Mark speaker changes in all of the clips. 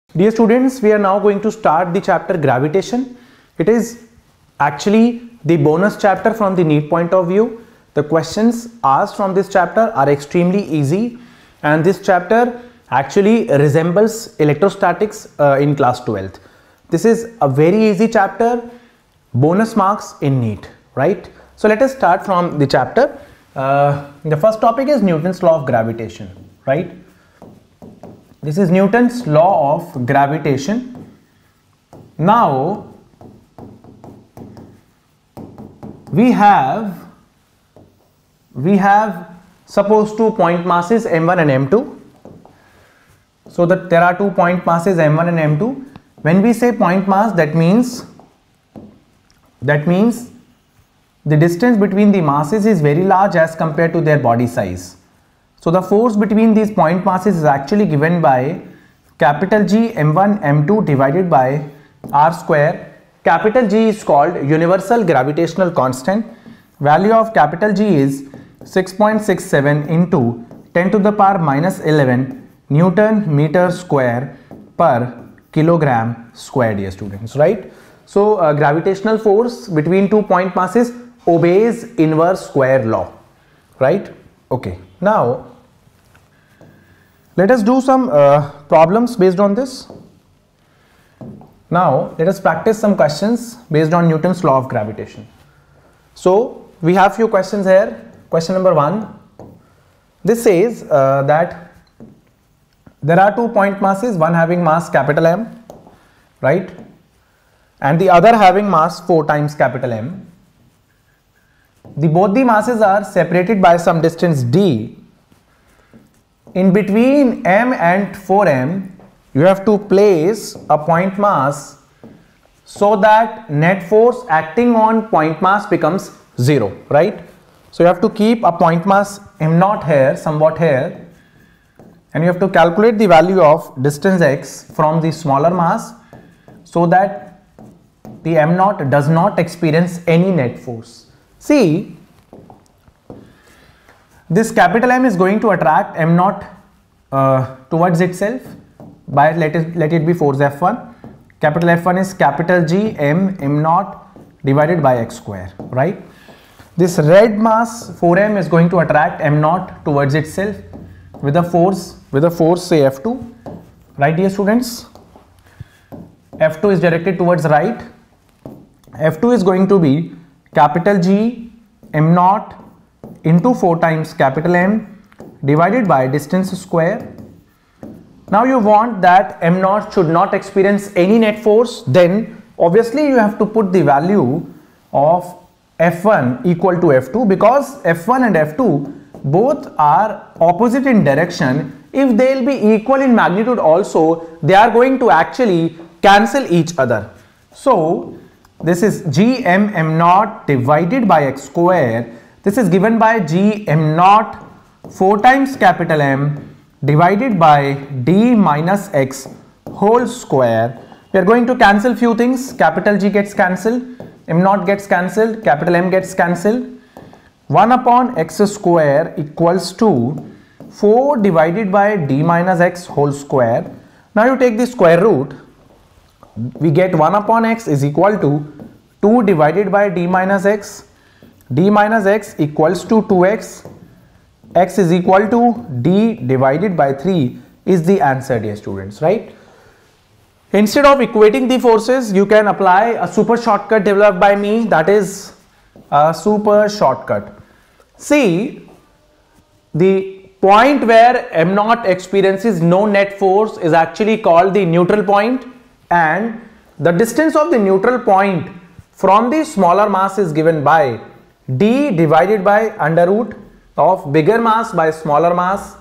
Speaker 1: Dear students, we are now going to start the chapter gravitation. It is actually the bonus chapter from the NEET point of view. The questions asked from this chapter are extremely easy, and this chapter actually resembles electrostatics in class 12th. This is a very easy chapter, bonus marks in NEET, right? So let us start from the chapter. The first topic is Newton's law of gravitation, right? This is Newton's law of gravitation. Now we have suppose two point masses m1 and m2. So that there are two point masses m1 and m2. When we say point mass, that means the distance between the masses is very large as compared to their body size. So the force between these point masses is actually given by capital G m1 m2 divided by r square. Capital G is called universal gravitational constant. Value of capital G is 6.67 into 10 to the power minus 11 Newton meter square per kilogram square, dear students, right? So gravitational force between two point masses obeys inverse square law, right? Okay, now let us do some problems based on this. Now let us practice some questions based on Newton's law of gravitation. So we have few questions here. Question number 1. This says that there are two point masses, one having mass capital M, right, and the other having mass 4 times capital M. Both the masses are separated by some distance d. In between m and 4m, you have to place a point mass so that net force acting on point mass becomes 0, right? So you have to keep a point mass m0 here, somewhat here, and you have to calculate the value of distance x from the smaller mass so that the m0 does not experience any net force. See, this capital M is going to attract m0 towards itself by let it be force F1. Capital F1 is capital G m0 divided by x square, right? This red mass 4m is going to attract m0 towards itself with a force say F2, right, dear students? F2 is directed towards right. F2 is going to be capital G m0 into 4 times capital M divided by distance square. Now you want that m0 should not experience any net force, then obviously you have to put the value of F1 equal to F2, because F1 and F2 both are opposite in direction. If they will be equal in magnitude also, they are going to actually cancel each other. So this is G m0 divided by x square. This is given by G m0 4 times capital M divided by d minus x whole square. We are going to cancel few things. Capital G gets cancelled, m0 gets cancelled, capital M gets cancelled. 1 upon x square equals to 4 divided by d minus x whole square. Now you take the square root. We get 1 upon x is equal to 2 divided by d minus x. D minus x equals to 2x. X is equal to d divided by 3 is the answer, dear students, right? Instead of equating the forces, you can apply a super shortcut developed by me, that is a super shortcut. See, the point where m0 experiences no net force is actually called the neutral point, and the distance of the neutral point from the smaller mass is given by d divided by under root of bigger mass by smaller mass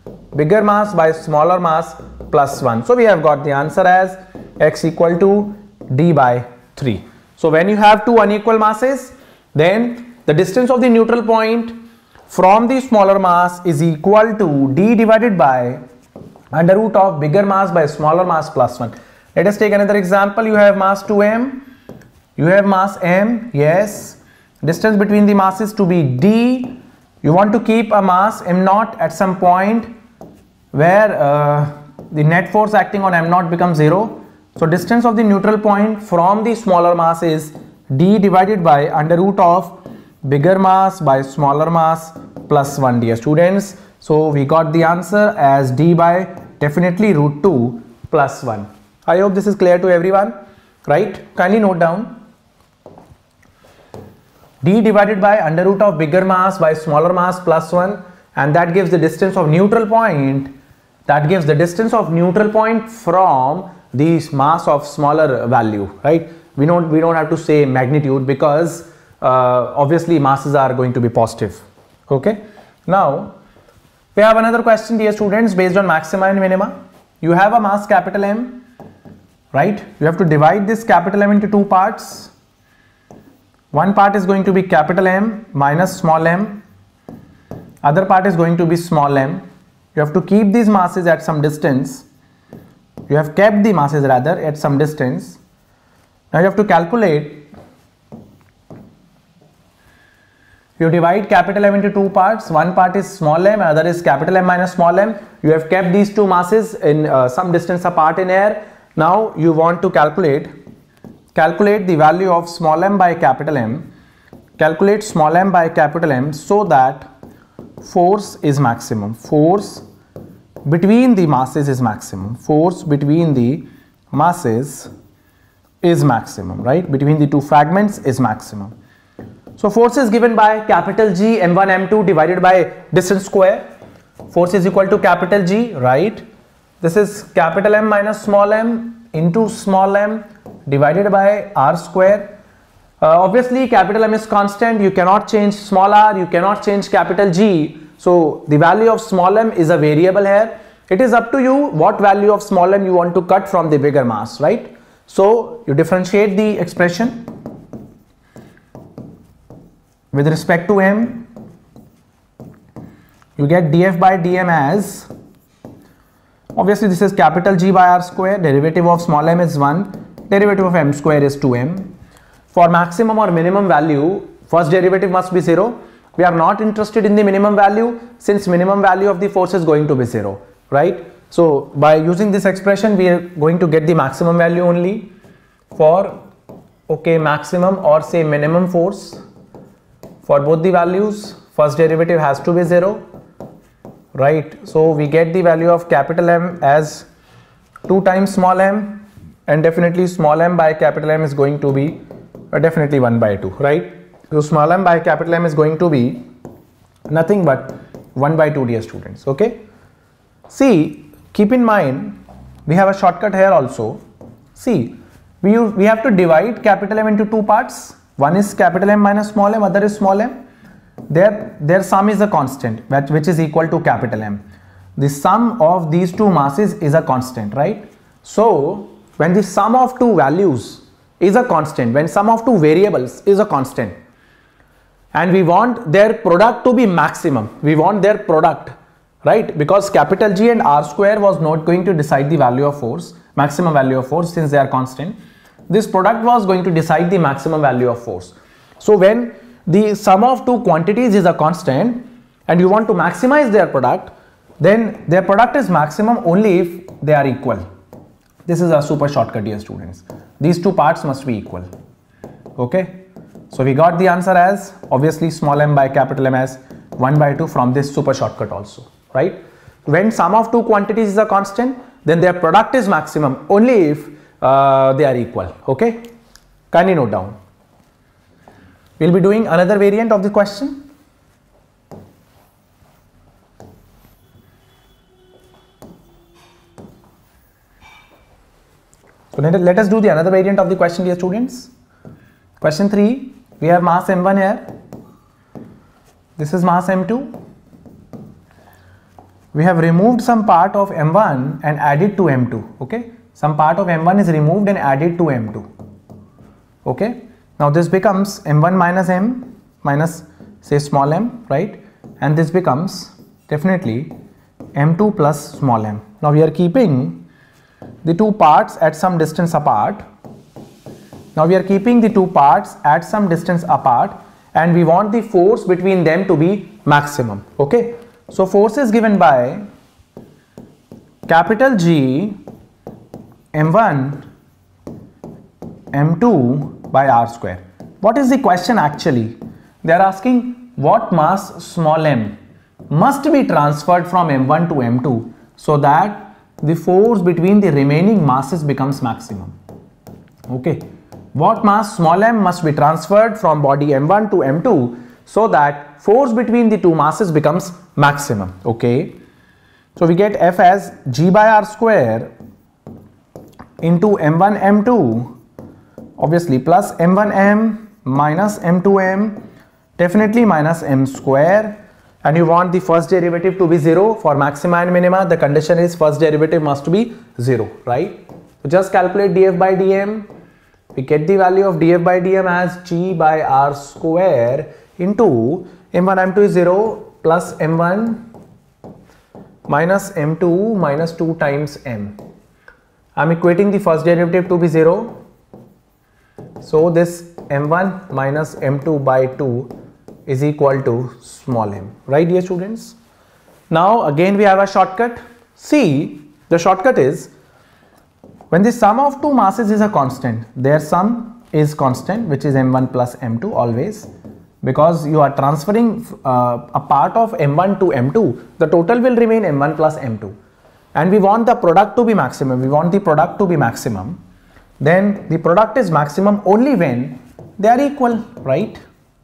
Speaker 1: plus 1. So we have got the answer as x equal to d by 3. So when you have two unequal masses, then the distance of the neutral point from the smaller mass is equal to d divided by under root of bigger mass by smaller mass plus 1. Let us take another example. You have mass 2m, you have mass m, yes, distance between the masses to be d. You want to keep a mass m0 at some point where the net force acting on m naught becomes 0. So distance of the neutral point from the smaller mass is d divided by under root of bigger mass by smaller mass plus 1, dear students. So we got the answer as d by definitely root 2 plus 1. I hope this is clear to everyone, right? Kindly note down. D divided by under root of bigger mass by smaller mass plus 1, and that gives the distance of neutral point. That gives the distance of neutral point from the mass of smaller value, right? We don't have to say magnitude because obviously masses are going to be positive. Okay. Now we have another question, dear students, based on maxima and minima. You have a mass capital M, right? You have to divide this capital M into two parts. One part is going to be capital M minus small m. Other part is going to be small m. You have to keep these masses at some distance. You have kept the masses rather at some distance. Now you have to calculate. You divide capital M into two parts. One part is small m, other is capital M minus small m. You have kept these two masses in some distance apart in air. Now you want to calculate the value of small m by capital M. Calculate small m by capital M so that force is maximum. Force between the masses is maximum. Force between the masses is maximum, right? Between the two fragments is maximum. So force is given by capital G m1 m2 divided by distance square. Force is equal to capital G, right? This is capital M minus small m into small m divided by r square. Obviously capital M is constant, you cannot change small r, you cannot change capital G. So the value of small m is a variable here. It is up to you what value of small m you want to cut from the bigger mass, right? So you differentiate the expression with respect to m. You get df by dm as, obviously this is capital G by r square, derivative of small m is 1, derivative of m square is 2m. For maximum or minimum value, first derivative must be 0. We are not interested in the minimum value since minimum value of the force is going to be 0, right? So by using this expression we are going to get the maximum value only for maximum or say minimum force. For both the values, first derivative has to be 0, right? So we get the value of capital M as 2 times small m, and definitely small m by capital M is going to be definitely 1 by 2, right? So small m by capital M is going to be nothing but 1 by 2, dear students. Okay. See, keep in mind we have a shortcut here also. See, we have to divide capital M into two parts. One is capital M minus small m, other is small m. Their sum is a constant which is equal to capital M. The sum of these two masses is a constant, right? So when the sum of two values is a constant, when sum of two variables is a constant, and we want their product to be maximum, we want their product, right? Because capital G and r square was not going to decide the value of force, maximum value of force, since they are constant. This product was going to decide the maximum value of force. So when the sum of two quantities is a constant and you want to maximize their product, then their product is maximum only if they are equal. This is a super shortcut, dear students. These two parts must be equal. Okay. So we got the answer as obviously small m by capital M as 1 by 2 from this super shortcut also, right? When sum of two quantities is a constant, then their product is maximum only if they are equal. Okay. Kindly note down. We'll be doing another variant of the question. So let us do the another variant of the question, dear students. Question 3, we have mass m1 here. This is mass m2. We have removed some part of m1 and added to m2. Okay. Some part of m1 is removed and added to m2. Okay. Now this becomes m1 minus m minus say small m, right? And this becomes definitely m2 plus small m. Now we are keeping the two parts at some distance apart. Now we are keeping the two parts at some distance apart and we want the force between them to be maximum. Okay. So force is given by capital G m1 m2 by r square. What is the question actually? They are asking what mass small m must be transferred from m1 to m2 so that the force between the remaining masses becomes maximum. Okay, what mass small m must be transferred from body m1 to m2 so that force between the two masses becomes maximum. Okay, so we get F as G by r square into m1 m2, obviously plus m1 m minus m2 m, definitely minus m square, and you want the first derivative to be 0 for maxima and minima. The condition is first derivative must be 0, right? So just calculate df by dm. We get the value of df by dm as G by r square into m1 m2 is 0 plus m1 minus m2 minus 2 times m. I am equating the first derivative to be 0. So this m1 minus m2 by 2 is equal to small m, right dear students? Now again we have a shortcut. See, the shortcut is when the sum of two masses is a constant, their sum is constant, which is m1 plus m2 always, because you are transferring a part of m1 to m2, the total will remain m1 plus m2, and we want the product to be maximum. We want the product to be maximum. Then the product is maximum only when they are equal, right?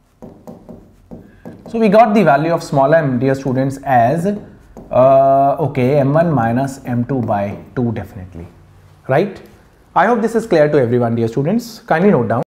Speaker 1: So we got the value of small m, dear students, as okay, m1 minus m2 by 2 definitely, right? I hope this is clear to everyone, dear students. Kindly note down.